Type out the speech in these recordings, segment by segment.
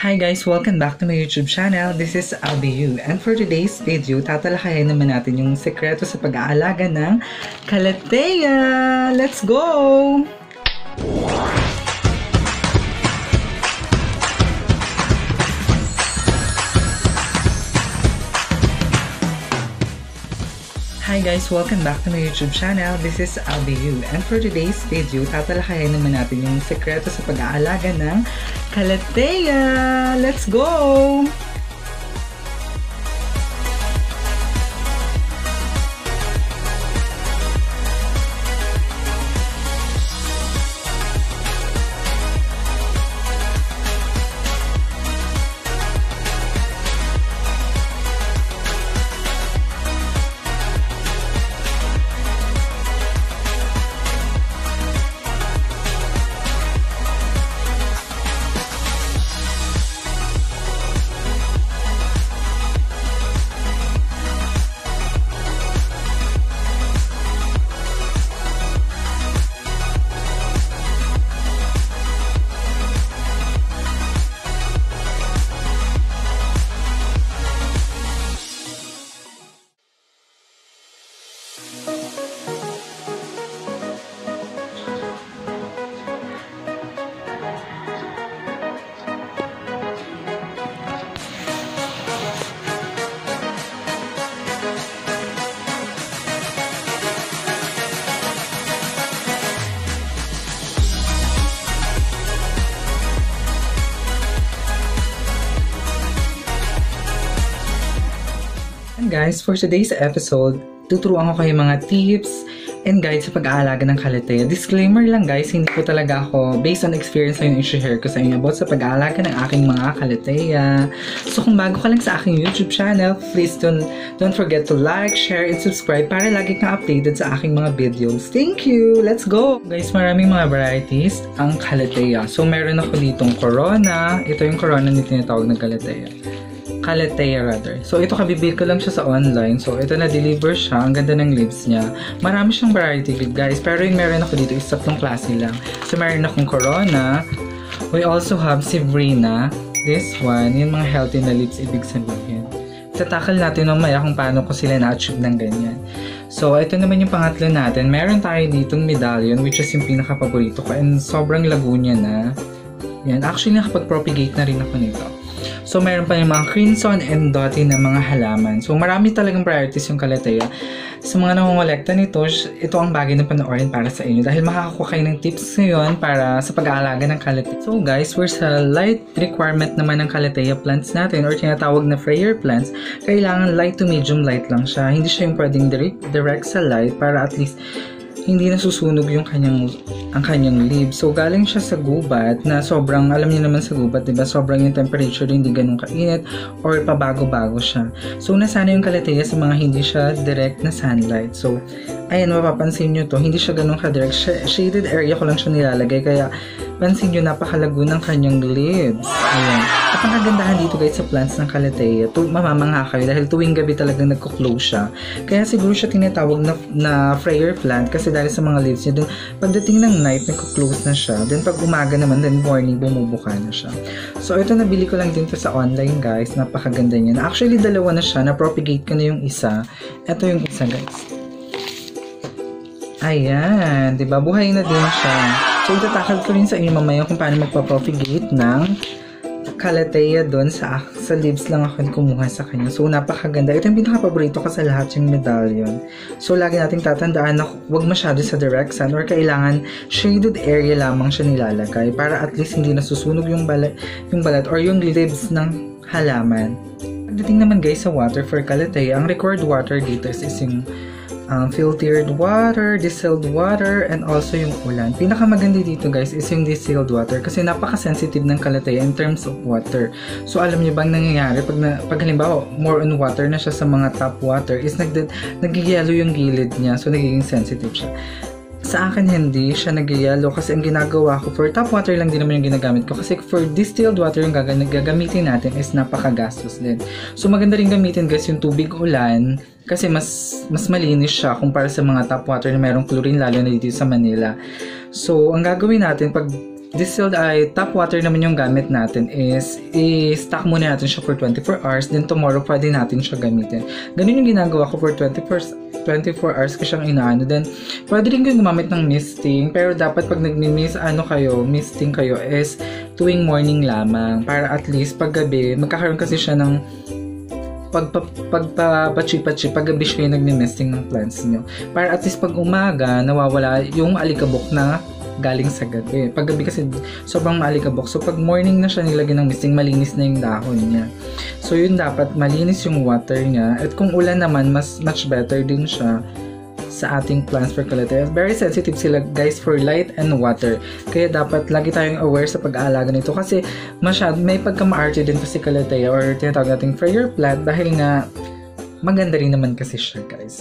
Hi guys! Welcome back to my YouTube channel. This is Albiu. And for today's video, tatalakayin naman natin yung sekreto sa pag-aalaga ng Calathea! Let's go! Hi guys! Welcome back to my YouTube channel. This is Albiu. And for today's video, tatalakayin naman natin yung sekreto sa pag-aalaga ng Calathea! Let's go! Guys, for today's episode, tuturuan ko kayo mga tips and guides sa pag-aalaga ng Calathea. Disclaimer lang guys, hindi po talaga ako based on experience na yung i-share ko sa inyo about sa pag-aalaga ng aking mga Calathea. So kung bago ka lang sa aking YouTube channel, please don't forget to like, share, and subscribe para lagi kang updated sa aking mga videos. Thank you! Let's go! Guys, maraming mga varieties ang Calathea. So meron ako ditong Corona. Ito yung Corona na tinatawag ng Calathea. So ito kabibili ko lang siya sa online. So ito na-deliver siya. Ang ganda ng leaves niya. Marami siyang variety guys. Pero yung meron ako dito is tatlong klase lang. So meron akong Corona. We also have Severina. This one, yung mga healthy na leaves ibig sabihin. Tatakal natin mamaya kung paano ko sila na-achieve ng ganyan. So ito naman yung pangatlo natin. Meron tayo ditong medallion which is yung pinaka-paborito ko. And sobrang lago niya na. Yan. Actually nakapag-propagate na rin ako nito. So, meron pa yung mga crimson and dotty na mga halaman. So, marami talagang priorities yung Calathea. Sa mga nangongolekta nito, ito ang bagay na panoorin para sa inyo. Dahil makakakuha kayo ng tips ngayon para sa pag-aalaga ng Calathea. So, guys, we're sa light requirement naman ng Calathea plants natin or tinatawag na prayer plants. Kailangan light to medium light lang siya. Hindi siya yung pwedeng direct sa light para at least hindi nasusunog yung ang kanyang leaves. So, galing siya sa gubat na sobrang, alam niyo naman sa gubat, diba? Sobrang yung temperature hindi ganun kainit or pabago-bago siya. So, nasana yung Calathea sa mga hindi siya direct na sunlight. So, ayan, mapapansin nyo to, hindi siya ganun ka-direct. Shaded area ko lang siya nilalagay, kaya pansin nyo, napakalago ng kanyang leaves. Ayan. At ang kagandahan dito guys sa plants ng Calathea, mamamangha kayo dahil tuwing gabi talagang nagko-close siya. Kaya siguro siya tinatawag na prayer plant kasi dahil sa mga leaves niya, dun, pagdating ng night, nagko-close na siya. Then pag umaga naman, then morning, bumubuka na siya. So ito nabili ko lang din to sa online guys, napakaganda niya. Actually dalawa na siya, na-propagate ko na yung isa. Ito yung isa guys. Ayan, diba? Buhay na din siya. So itatakal ko rin sa inyo mamaya kung paano magpa-propagate ng Calathea doon sa leaves lang ako kumuha sa kanya. So, napakaganda. Ito yung pinaka-paborito ko sa lahat yung medallion. So, lagi nating tatandaan na huwag masyado sa direct sun or kailangan shaded area lamang siya nilalagay para at least hindi nasusunog yung balat or yung leaves ng halaman. Pagdating naman guys sa water for Calathea, ang required water dito is yung filtered water, distilled water, and also yung ulan. Pinakamaganda dito guys is yung distilled water kasi napaka-sensitive ng Calathea in terms of water. So alam niyo bang nangyayari pag halimbawa more on water na siya sa mga tap water is nag-yellow yung gilid niya, so nagiging sensitive siya. Sa akin hindi siya nag-yellow kasi ang ginagawa ko for tap water lang din naman yung ginagamit ko kasi for distilled water yung gagamitin natin is napakagastos din. So maganda rin gamitin guys yung tubig ulan kasi mas malinis siya kumpara sa mga tap water na mayroong chlorine lalo na dito sa Manila. So ang gagawin natin pag distilled ay tap water naman yung gamit natin is i-stock muna natin siya for 24 hours, then tomorrow pwede natin siya gamitin. Ganun yung ginagawa ko for 24 hours ko siyang inaano. Then pwede rin kayong gumamit ng misting, pero dapat pag misting kayo is tuwing morning lamang, para at least pag gabi magkakaroon kasi siya ng pagpapachi-pachi pag gabi siya nagmi-misting ng plants niyo, para at least pag umaga nawawala yung alikabok na galing sa gabi. Pag gabi kasi sobrang maalikabok. So pag morning na siya nilagyan ng misting, malinis na yung dahon niya. So yun, dapat malinis yung water niya. At kung ulan naman, much better din siya sa ating plants for Calathea. Very sensitive sila guys for light and water. Kaya dapat lagi tayong aware sa pag-aalaga nito, kasi may pagka-maarte din kasi Calathea or tinatawag nating prayer plant, dahil nga maganda rin naman kasi siya guys.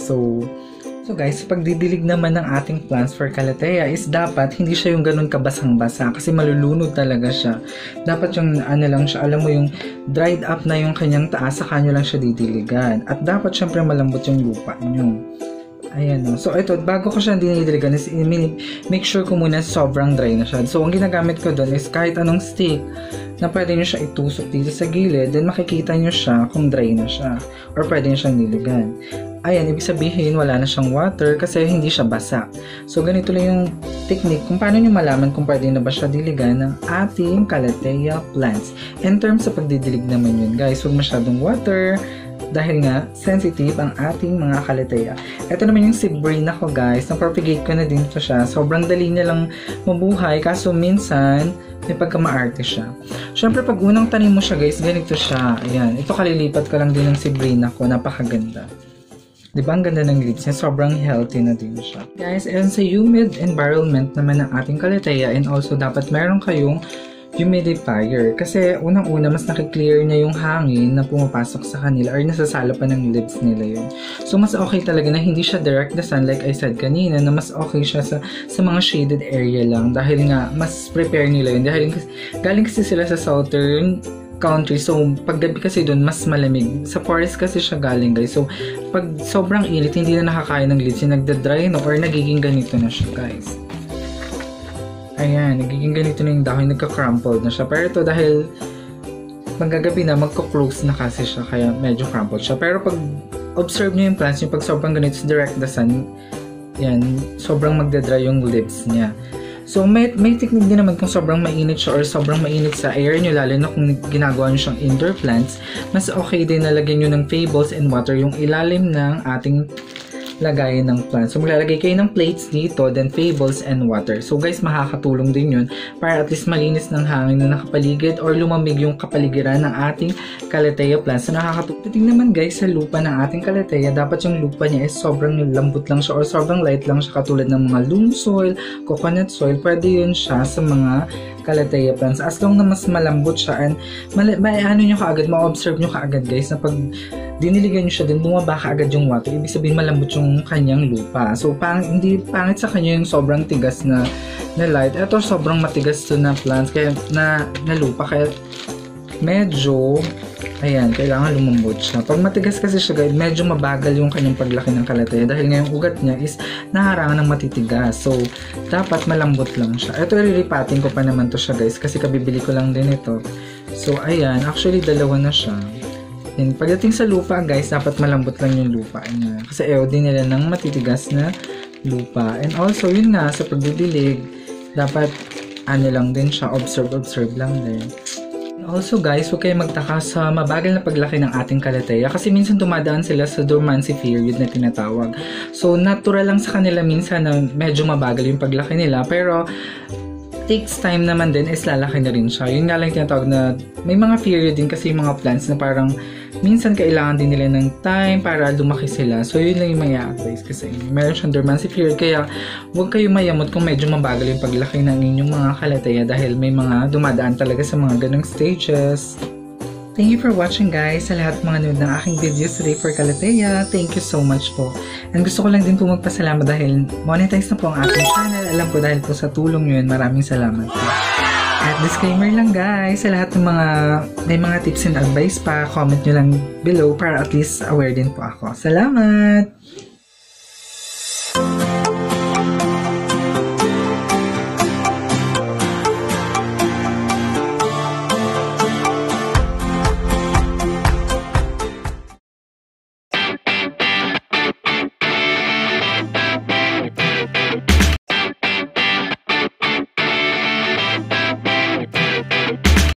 So guys, pagdidilig naman ng ating plants for Calathea is dapat hindi siya yung ganun kabasang-basa, kasi malulunod talaga siya. Dapat yung lang siya, alam mo yung dried up na yung kanyang taas, saka nyo lang siya didiligan. At dapat syempre malambot yung lupa nyo. Ayan o. So ito, bago ko siya dinidiligan is make sure ko muna sobrang dry na siya. So ang ginagamit ko doon is kahit anong stick na pwede nyo siya itusok dito sa gilid, then makikita nyo siya kung dry na siya or pwede nyo siyang diligan. Ayan, ibig sabihin wala na siyang water kasi hindi siya basa. So ganito lang yung technique kung paano nyo malaman kung pwede na ba siya diligan ng ating Calathea plants. In terms sa pagdidilig naman yun guys, huwag masyadong water, dahil nga sensitive ang ating mga Calathea. Ito naman yung seed brain ako guys, na-propagate ko na din ito siya. Sobrang dali niya lang mabuhay, kaso minsan may pagka-maarte siya. Syempre pag unang tanim mo siya guys, ganito siya. Ayan, ito kalilipat ko lang din ng seed brain ako, napakaganda. Diba ang ganda ng leaves niya? Sobrang healthy na din siya. Guys, and sa humid environment naman ng ating Calathea, and also dapat meron kayong humidifier. Kasi unang-una, mas nakiklear niya yung hangin na pumapasok sa kanila or nasasalo pa ng leaves nila yun. So, mas okay talaga na hindi siya direct the sun like I said kanina, na mas okay siya sa mga shaded area lang. Dahil nga, mas prepare nila yun. Dahil galing kasi sila sa southern country. So, paggabi kasi doon, mas malamig. Sa forest kasi siya galing, guys. So, pag sobrang init, hindi na nakakain ng leaves, nagda-dry na or nagiging ganito na siya, guys. Ayan, nagiging ganito na yung dahon, nagka-crumpled na siya. Pero ito, dahil magagabi na, magko-close na kasi siya, kaya medyo crumpled siya. Pero pag observe nyo yung plants nyo, pag sobrang ganito, direct the sun, yan, sobrang magda-dry yung leaves niya. So, may technique din naman kung sobrang mainit siya or sobrang mainit sa air nyo, lalo na kung ginagawa nyo siyang indoor plants, mas okay din na lagyan nyo ng fables and water yung ilalim ng ating lagayan ng plants. So, maglalagay kayo ng plates dito, then fables and water. So, guys, makakatulong din yun para at least malinis ng hangin na nakapaligid or lumamig yung kapaligiran ng ating Calathea plants na nakakatulong. Tingnan naman guys sa lupa ng ating Calathea, dapat yung lupa niya is sobrang lambot lang siya or sobrang light lang siya, katulad ng mga loam soil, coconut soil. Pwede yun siya sa mga Calathea plants as long na mas malambot siya, and nyo kaagad, ma-observe nyo kaagad guys na pag diniligan nyo siya din, bumaba kaagad yung water, ibig sabihin malambot yung kanyang lupa. So hindi pangit sa kanya yung sobrang tigas na light. Ito sobrang matigas to na plants, kaya na lupa, kaya medyo ayan, kailangan lumambot siya. Pag matigas kasi siya guys, medyo mabagal yung kanyang paglaki ng Calathea dahil nga yung ugat niya is naharangan ng matitigas. So, dapat malambot lang siya. Ito, iriripatin ko pa naman to siya guys kasi kabibili ko lang din ito. So, ayan. Actually, dalawa na siya. And pagdating sa lupa guys, dapat malambot lang yung lupa niya. Kasi ayaw din nila ng matitigas na lupa. And also, yun nga, sa pagdidilig, dapat lang din siya, observe lang din. Also guys, huwag kayong magtaka sa mabagal na paglaki ng ating Calathea kasi minsan dumadaan sila sa dormancy period na tinatawag. So natural lang sa kanila minsan na medyo mabagal yung paglaki nila, pero takes time naman din is lalaki na rin siya. Yun nga lang tinatawag na may mga period din kasi yung mga plants na parang minsan kailangan din nila ng time para lumaki sila. So yun lang yung may advice kasi meron siyang dormancy period, kaya huwag kayong mayamot kung medyo mabagal yung paglaki ng inyong mga Calathea dahil may mga dumadaan talaga sa mga ganong stages. Thank you for watching guys sa lahat mga nanood ng aking videos today for Calathea. Thank you so much po. And gusto ko lang din po magpasalamat dahil monetize na po ang aking channel. Alam ko dahil po sa tulong yun, maraming salamat po. At disclaimer lang guys, sa lahat ng may mga tips and advice pa, comment nyo lang below para at least aware din po ako. Salamat!